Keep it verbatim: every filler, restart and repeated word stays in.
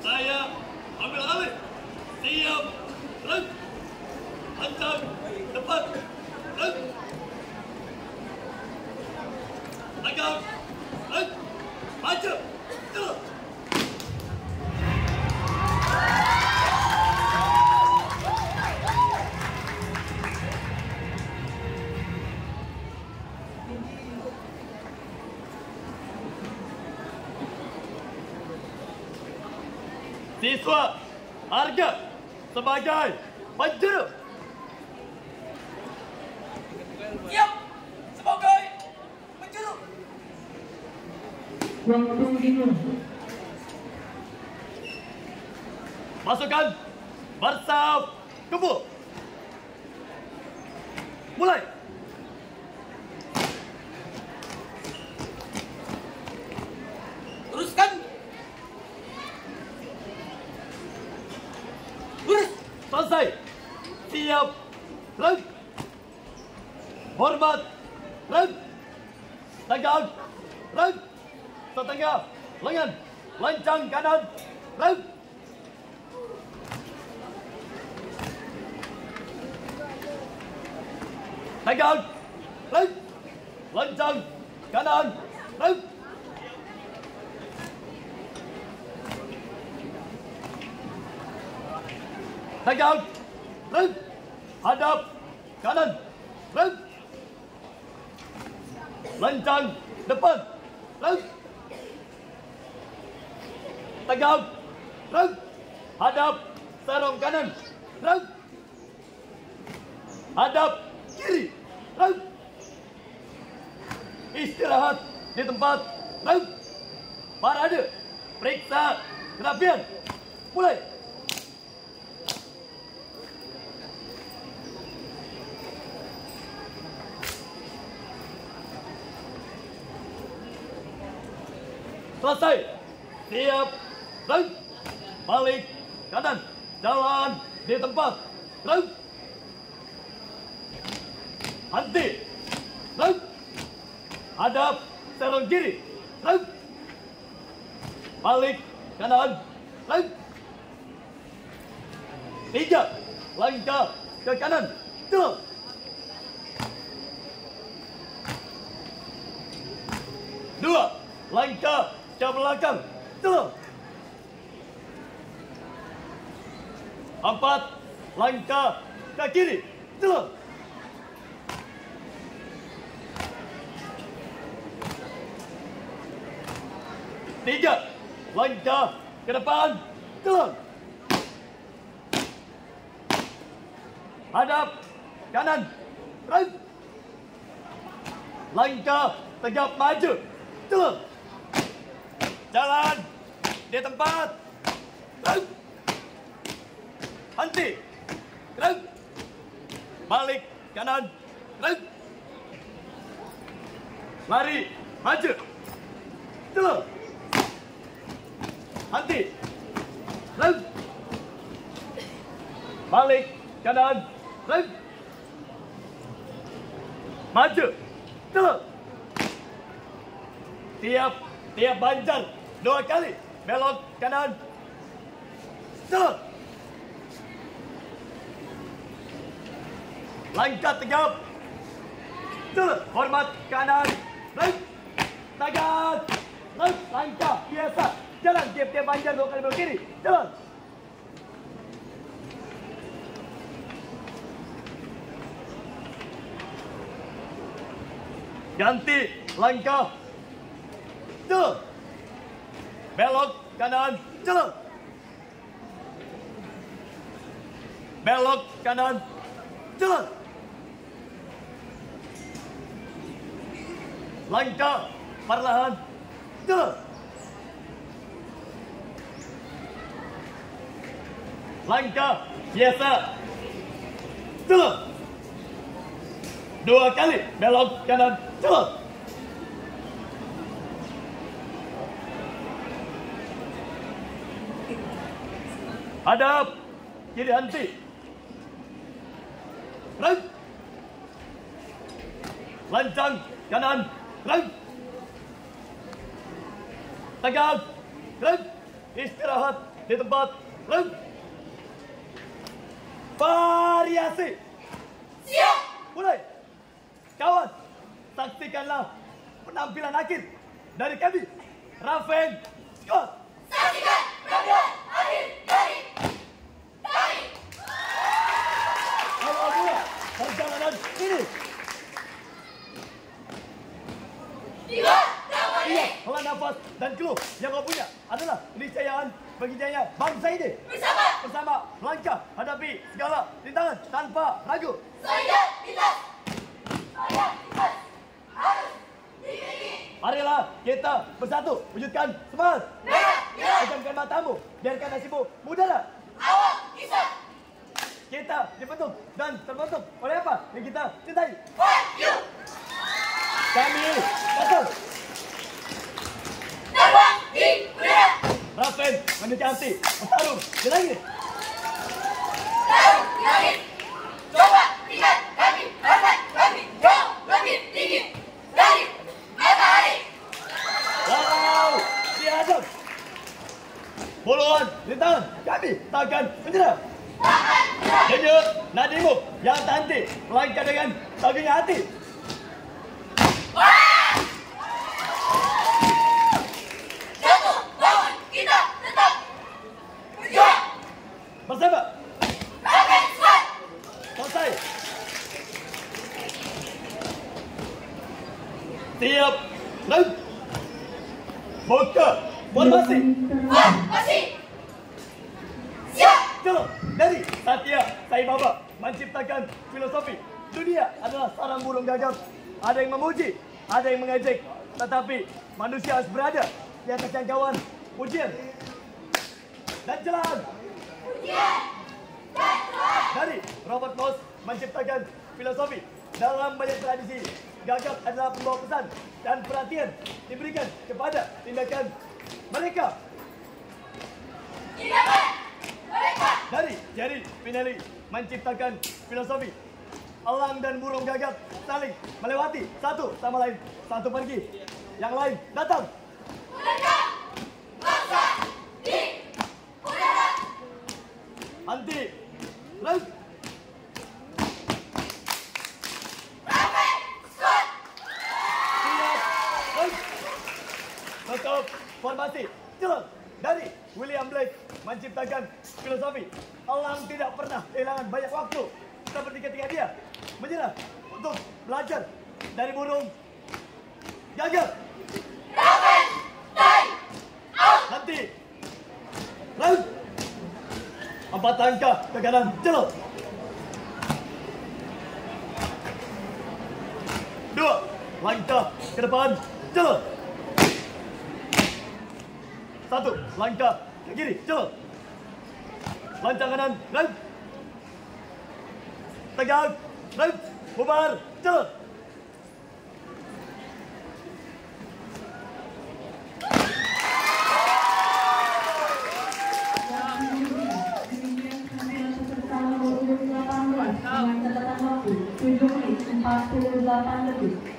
Saya ambil alih. Siap. Gerak. Hancur. Depan. Gerak. Tegak. Gerak. Maju. Gerak. Siswa, harga sebagai penjuru. Siap sebagai penjuru. Waktu dimulai. Pasukan bersaf kebul. Mulai. Teruskan. Lurus. Selesai. Siap. Gerak. Hormat. Gerak. Tegak. Gerak. Setengah. Lengan. Lancang kanan. Gerak. Tegak. Gerak. Lancang kanan. Gerak. Tegak. Gerak. Hadap kanan. Gerak. Lancang depan. Gerak. Tegak. Gerak. Hadap serong kanan. Gerak. Hadap kiri. Gerak. Istirahat di tempat. Gerak. Parade. Periksa kerapian. Mulai. Selesai. Siap. Gerak. Balik kanan. Jalan di tempat. Gerak. Henti. Gerak. Hadap serong kiri. Gerak. Balik kanan. Gerak. Tiga langkah ke kanan. Gerak. Dua langkah ke belakang. Gerak. Empat langkah ke kiri. Gerak. Tiga langkah ke depan. Gerak. Hadap kanan. Gerak. Langkah tegap maju. Gerak. Jalan di tempat. Gerak. Henti. Gerak. Balik kanan. Gerak. Lari maju. Gerak. Henti. Gerak. Balik kanan. Gerak. Maju. Gerak. Tiap tiap banjar dua kali belok kanan. Gerak. Langkah tegap. Gerak. Hormat kanan. Gerak. Tegak. Gerak. Langkah biasa. Jalan tiap-tiap banjar dua kali belok kiri. Jalan. Ganti langkah. Jalan. Belok kanan. Jalan. Belok kanan. Jalan. Langkah perlahan. Jalan. Langkah biasa. Jalan. Dua kali belok kanan. Jalan. Hadap kiri. Henti. Gerak. Lancang kanan. Gerak. Tegak. Gerak. Istirahat di tempat. Lalu. Variasi. Siap. Mulai. Kawan, saksikanlah penampilan akhir dari kami. Raven Scott. Saksikan penampilan akhir dari kami. Awal mula perjalanan ini. Tiga tahun ini. Iya, hela nafas dan keluh yang kau punya adalah keniscayaan bagi jaya bangsa ini. Bersama. Bersama melangkah hadapi segala rintangan tanpa ragu. Solidaritas. Solidaritas harus dimiliki. Marilah kita bersatu wujudkan semangat. Merah, biru. Pejamkan matamu, biarkan nasibmu mudahlah. Awal kisah. Kita dibentuk dan terbentuk oleh apa yang kita cintai. What you. Kami datang. Terbang di udara. Raven mendekati bertarung di langit. Taruh di langit. Coba lihat kami. Harkat kami jauh lebih tinggi dari matahari. Wow, dihadap. Puluhan rintangan kami takkan menyerah. Takkan menyerah. Denyut nadimu yang tanti melangkah dengan sagungnya hati. Wah! Jatuh bangun kita tetap berjuang. Bersama Raven Scott. selesai. Siap. Lalu. Buka formasi. Formasi. Siap. Jalan dari Satya Sai Baba menciptakan filosofi. Dunia adalah sarang burung gagap. Ada yang memuji, ada yang mengejek. Tetapi manusia harus berada di atas jangkauan pujian dan jalan. Pujian dan doa. Dari Robert Noss menciptakan filosofi. Dalam banyak tradisi, gagap adalah pembawa pesan dan perhatian diberikan kepada tindakan mereka. Tindakan mereka. Dari Jerry Pinelli menciptakan filosofi. Elang dan burung gagap saling melewati satu sama lain. Satu pergi, yang lain datang. Mereka bangsa di udara. Anti laut. Raven Scott. Siap laut. Tutup formasi. Jalan dari William Blake menciptakan filosofi. Elang tidak pernah kehilangan banyak waktu seperti ketika dia menyerah untuk belajar dari burung gagap. Raven time out. Nanti laut. Empat langkah ke kanan, jalan. Dua langkah ke depan, jalan. Satu langkah ke kiri, jalan. Lancang kanan, laut. Tegak, laut. Bubar, jalan. Dengan catatan waktu tujuh menit empat puluh delapan detik.